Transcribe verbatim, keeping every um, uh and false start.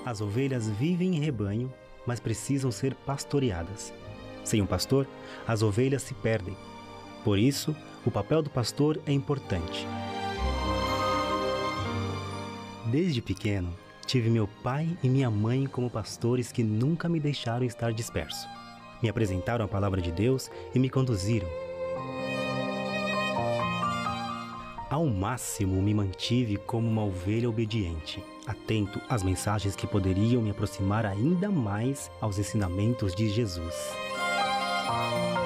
As ovelhas vivem em rebanho, mas precisam ser pastoreadas. Sem um pastor, as ovelhas se perdem. Por isso, o papel do pastor é importante. Desde pequeno, tive meu pai e minha mãe como pastores que nunca me deixaram estar disperso. Me apresentaram a palavra de Deus e me conduziram. Ao máximo me mantive como uma ovelha obediente, atento às mensagens que poderiam me aproximar ainda mais aos ensinamentos de Jesus.